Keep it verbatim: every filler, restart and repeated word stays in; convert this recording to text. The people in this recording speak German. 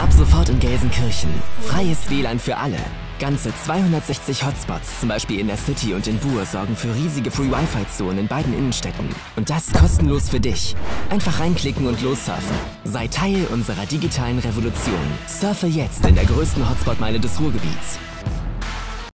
Ab sofort in Gelsenkirchen. Freies W L A N für alle. Ganze zweihundertsechzig Hotspots, zum Beispiel in der City und in Buhr, sorgen für riesige Free-Wi-Fi-Zonen in beiden Innenstädten. Und das kostenlos für dich. Einfach reinklicken und lossurfen. Sei Teil unserer digitalen Revolution. Surfe jetzt in der größten Hotspot-Meile des Ruhrgebiets.